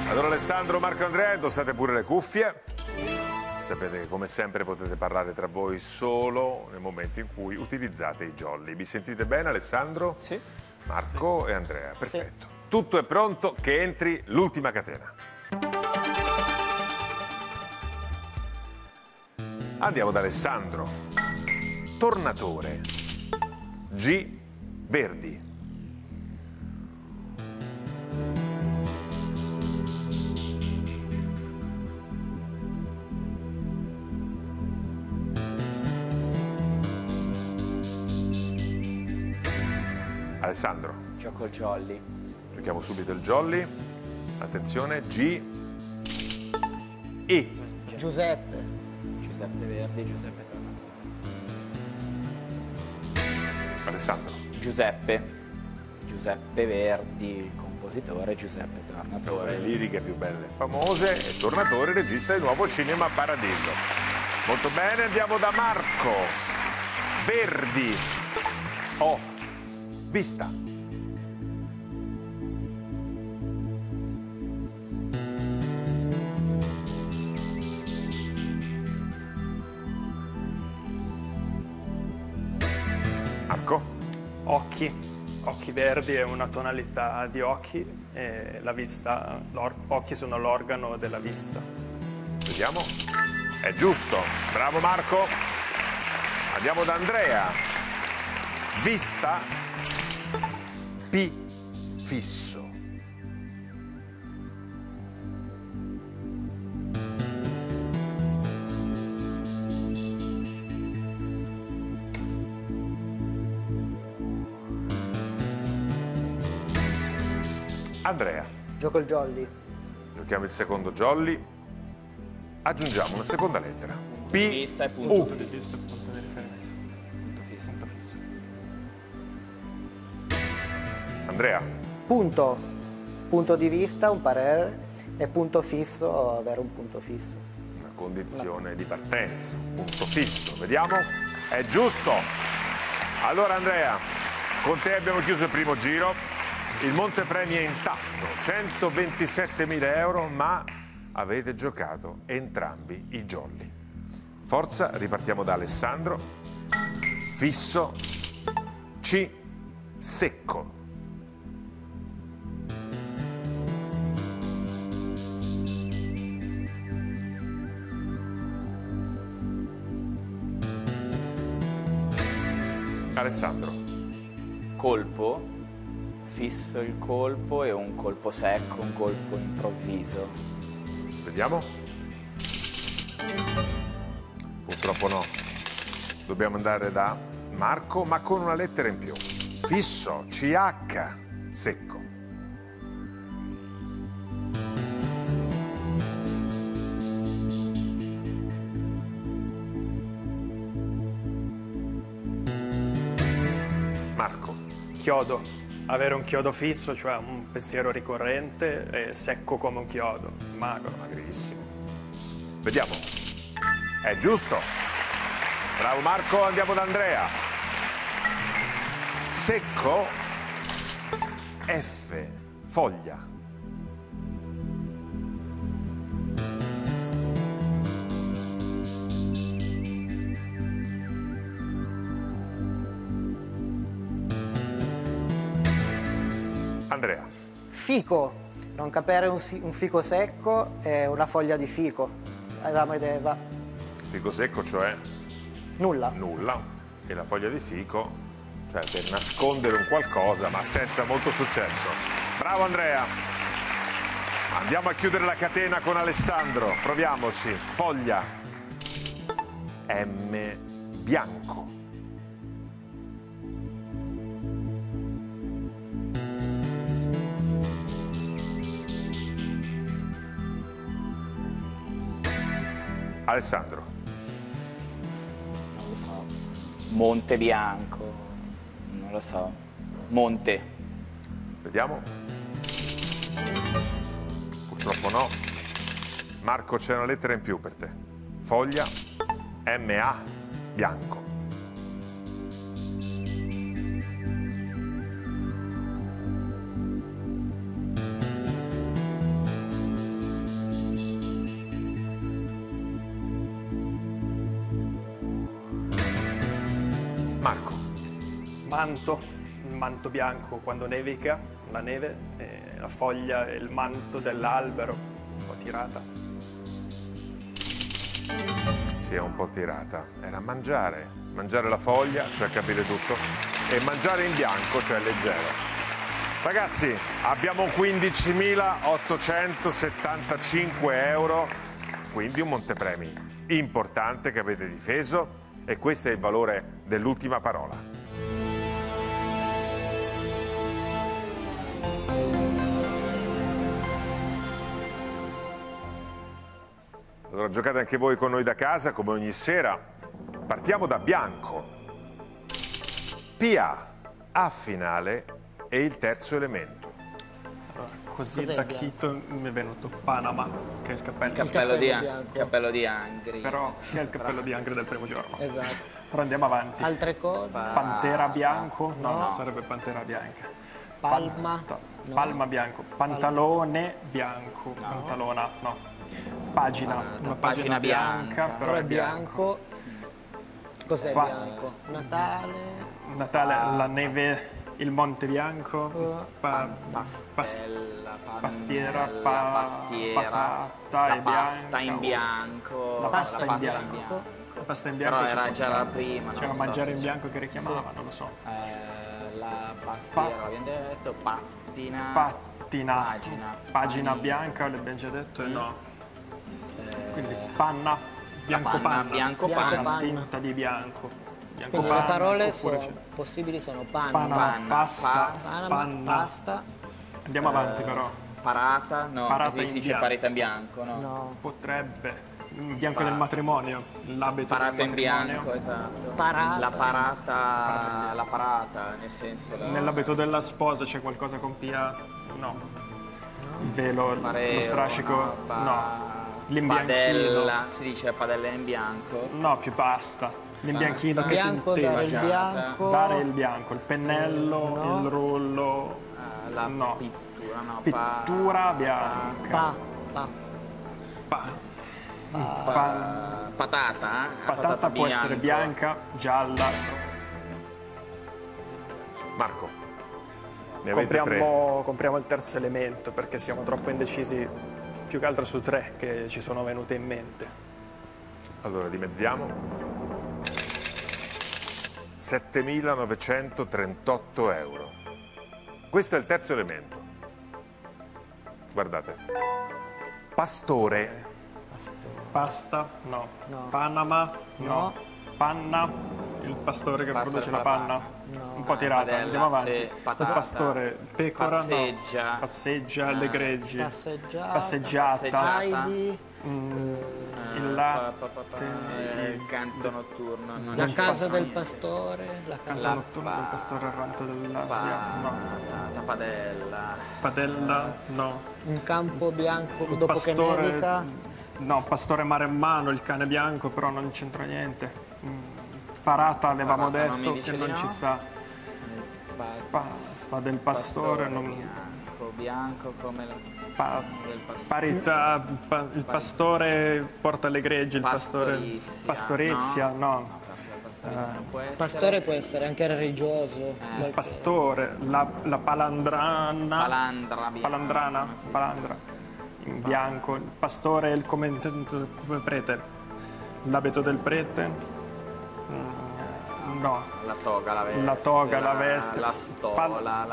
Allora Alessandro, Marco e Andrea, indossate pure le cuffie. Sapete che come sempre potete parlare tra voi solo nel momento in cui utilizzate i jolly. Vi sentite bene Alessandro? Sì. Marco e Andrea, perfetto. Tutto è pronto che entri l'ultima catena. Andiamo da Alessandro. Tornatore. G. Verdi. Alessandro. Gioco il jolly. Giochiamo subito il jolly. Attenzione, G. E. Giuseppe. Giuseppe Verdi, Giuseppe Tornatore. Alessandro. Giuseppe. Giuseppe Verdi, il compositore, Giuseppe Tornatore. Le liriche più belle e famose. E Tornatore, regista di nuovo Cinema Paradiso. Molto bene, andiamo da Marco. Verdi. O. Vista. Marco. Occhi. Occhi verdi è una tonalità di occhi e la vista, occhi sono l'organo della vista. Vediamo. È giusto. Bravo Marco. Andiamo da Andrea. Vista. P. Fisso. Andrea. Gioco il jolly. Giochiamo il secondo jolly. Aggiungiamo una seconda lettera. P. Vista e punto U. fisso. Visto il punto di riferimento. Punto fisso. Punto fisso. Andrea. Punto. Punto di vista, un parere. E punto fisso, avere un punto fisso. Una condizione di partenza. Punto fisso. Vediamo. È giusto. Allora Andrea, con te abbiamo chiuso il primo giro. Il montepremi è intatto. 127.000 euro, ma avete giocato entrambi i jolly. Forza, ripartiamo da Alessandro. Fisso. C. Secco. Alessandro. Colpo. Fisso il colpo e un colpo secco, un colpo improvviso. Vediamo. Purtroppo no. Dobbiamo andare da Marco, ma con una lettera in più. Fisso, CH, secco. Marco. Chiodo. Avere un chiodo fisso, cioè un pensiero ricorrente e secco come un chiodo. Magro. Magrissimo. Vediamo. È giusto. Bravo Marco, andiamo da Andrea. Secco. F. Foglia. Andrea. Fico. Non capire un fico secco e una foglia di fico. Adamo ed Eva. Fico secco, cioè Nulla. nulla. E la foglia di fico, cioè per nascondere un qualcosa, ma senza molto successo. Bravo Andrea. Andiamo a chiudere la catena con Alessandro. Proviamoci. Foglia. M. Bianco. Alessandro. Non lo so. Monte bianco. Non lo so. Monte. Vediamo. Purtroppo no. Marco, c'è una lettera in più per te. Foglia. MA. Bianco. manto, il manto bianco quando nevica, la neve, e la foglia e il manto dell'albero, un po' tirata. Sì, è un po' tirata. Era mangiare la foglia, cioè capire tutto, e mangiare in bianco, cioè leggero. Ragazzi, abbiamo 15.875 euro, quindi un montepremi importante che avete difeso, e questo è il valore dell'ultima parola. Allora giocate anche voi con noi da casa, come ogni sera. Partiamo da bianco. PA, A finale e il terzo elemento. Allora, così Cos'è da il Chito mi è venuto Panama, che è il cappello. Cappello di Angri. Però che è il cappello di Angri del primo giorno. Esatto. Però andiamo avanti. Altre cose? Pantera bianco? No, No. non sarebbe pantera bianca. Palma? No. Palma bianco. Pantalone bianco. Pantalona, no. Pagina. Una pagina bianca, però è bianco. Cos'è Pa- bianco? Natale? Natale, la neve, il Monte Bianco, Pastella, pastiera, pastiera, patata la e pasta bianca. in bianco, La pasta in bianco. bianco. La pasta in bianco Però ci era può già stare. la prima, C'era non so mangiare se in c'è. bianco che richiamava, non lo so. La pastiera, l'abbiamo detto, pattina, Pattina. pagina bianca, l'abbiamo già detto, e no. Quindi panna, bianco panna. bianco panna. Una tinta di bianco. Bianco Quindi le panna, parole oppure possibili sono Panama, panna, pasta, Panama, panna. pasta, Andiamo avanti però. parata, no, Parata in si dice bianco. pareta in bianco, no? no, Potrebbe. Il bianco del matrimonio, l'abito Parata del in matrimonio. bianco, esatto. Parata. La parata, nel senso... Nell'abito della sposa c'è qualcosa con Pia? No. Il velo, Pareo, lo strascico? No. L'imbianchino? Padella, si dice padella in bianco. No, più pasta. L'imbianchino che bianco, dare il tinteggia. bianco, Dare il bianco, il pennello, no. il rullo. La No. pittura, no? Pittura bianca. Patata? Patata può essere bianca, gialla. Marco, ne avete tre. Compriamo il terzo elemento perché siamo troppo indecisi, più che altro su tre che ci sono venute in mente. Allora dimezziamo. 7.938 euro. Questo è il terzo elemento. Guardate. Pastore. Pasta? No. No. Panama? No. No. Panna? Il pastore che Pasta produce fa la panna? No. Un po' tirata, Padella, andiamo avanti. sì, patata. Il pastore, pecora? Passeggia. No. Passeggia alle greggi. passeggiata, Passeggiata. Heidi, Il latte. Il canto notturno. non la c'è. casa del pastore, la Canto casa notturno del pastore errante dell'Asia? No. Patata, padella. Padella? No. un campo bianco Un dopo che nevica, No, pastore maremmano, il cane bianco, però non c'entra niente. Parata avevamo Parata non mi detto dice che di non no. ci sta. Pasta del pastore, non... Bianco come la... pa- del pastore. parità, il pastore porta le greggi, il pastore... Pastorizia, Pastorizia, no. Pastorizia non può essere. pastore può essere anche religioso, Pastore, la palandrana... Palandra bianca. Palandrana, palandra, in bianco. Il pastore, come prete. L'abito del prete? No. La toga, la veste. La toga, la veste. La stola, la...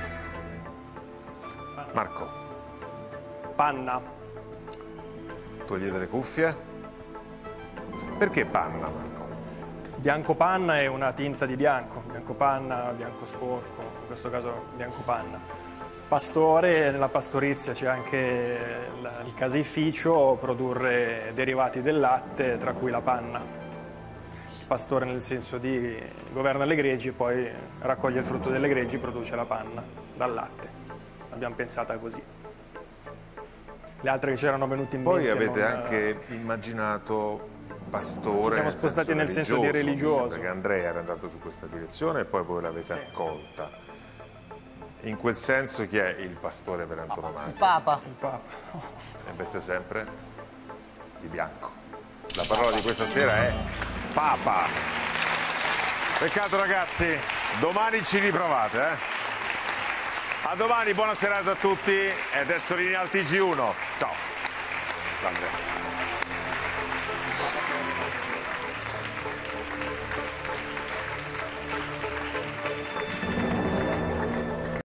Marco, Panna. togliete le cuffie. Perché panna, Marco? Bianco panna è una tinta di bianco. Bianco panna, bianco sporco, in questo caso bianco panna. Pastore, nella pastorizia c'è anche il caseificio, produrre derivati del latte, tra cui la panna. Pastore nel senso di governa le greggi e poi raccoglie il frutto delle greggi e produce la panna dal latte. L'abbiamo pensata così. Le altre che c'erano venute in Poi mente avete non- anche immaginato pastore. Ci siamo spostati nel senso di religioso. Perché Andrea era andato su questa direzione e poi voi l'avete Sì. accolta. In quel senso chi è il pastore per il antonomasia? Papa. Il Papa. E veste sempre di bianco. La parola di questa sera è Papa. Peccato ragazzi, Domani ci riprovate, eh? A domani, buona serata a tutti e adesso linea al TG1. Ciao. Ciao Andrea.